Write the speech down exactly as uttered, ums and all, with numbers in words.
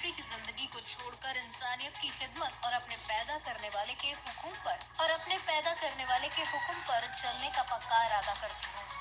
दूसरे की जिंदगी को छोड़कर इंसानियत की खिदमत और अपने पैदा करने वाले के हुक्म पर और अपने पैदा करने वाले के हुक्म पर चलने का पक्का इरादा करती हूँ।